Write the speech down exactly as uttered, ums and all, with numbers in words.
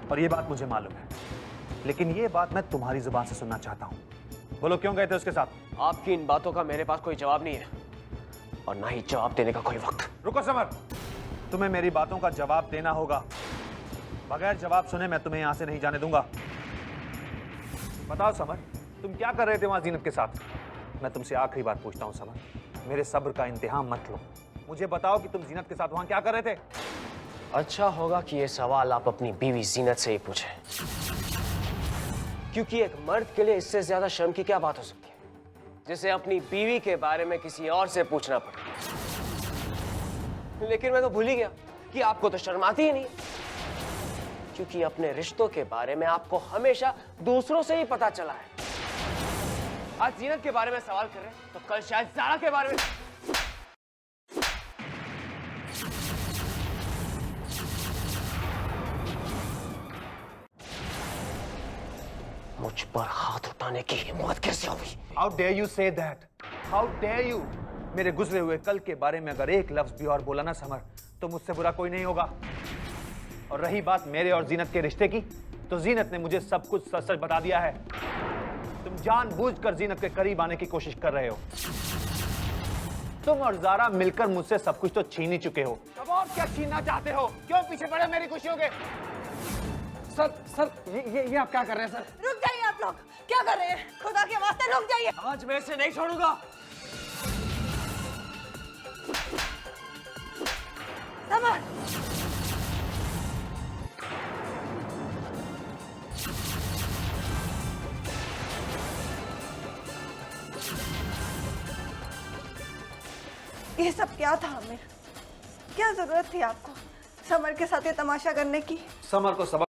और ये बात मुझे मालूम है, लेकिन ये बात मैं तुम्हारी जुबान से सुनना चाहता हूँ। बोलो, क्यों गए थे उसके साथ? आपकी इन बातों का मेरे पास कोई जवाब नहीं है और ना ही जवाब देने का कोई वक्त। रुको समर, तुम्हें मेरी बातों का जवाब देना होगा। बगैर जवाब सुने मैं तुम्हें यहां से नहीं जाने दूंगा। बताओ समर, तुम क्या कर रहे थे वहां जीनत के साथ? मैं तुमसे आखिरी बात पूछता हूं समर, मेरे सब्र का इंतहा मत लो। मुझे बताओ कि तुम जीनत के साथ वहां क्या कर रहे थे? अच्छा होगा कि ये सवाल आप अपनी बीवी जीनत से ही पूछें, क्योंकि एक मर्द के लिए इससे ज्यादा शर्म की क्या बात हो सकती है जिसे अपनी बीवी के बारे में किसी और से पूछना पड़े। लेकिन मैं तो भूल ही गया कि आपको तो शर्म आती ही नहीं, क्योंकि अपने रिश्तों के बारे में आपको हमेशा दूसरों से ही पता चला है। आज जीनत के बारे में सवाल कर रहे हैं तो कल शायद ज़ारा के बारे में। मुझ पर हाथ उठाने की हिम्मत कैसे हुई? How dare you say that? How dare you? मेरे गुजरे हुए कल के बारे में अगर एक लफ्ज भी और बोला ना समर, तो मुझसे बुरा कोई नहीं होगा। और रही बात मेरे और जीनत के रिश्ते की, तो जीनत ने मुझे सब कुछ सच सच बता दिया है। तुम जानबूझकर जीनत के करीब आने की कोशिश कर रहे हो। तुम और ज़ारा मिलकर मुझसे सब कुछ तो छीन ही चुके हो। अब और क्या छीनना चाहते हो? क्यों पीछे पड़े मेरी खुशियों के? सर सर ये ये, ये आप क्या कर रहे हैं सर? रुक जाइए आप लोग, क्या कर रहे हैं? खुदा के वास्ते रुक जाइए। आज मैं इसे नहीं छोड़ूंगा। समर, ये सब क्या था आमिर? क्या जरूरत थी आपको समर के साथ ये तमाशा करने की? समर को सबक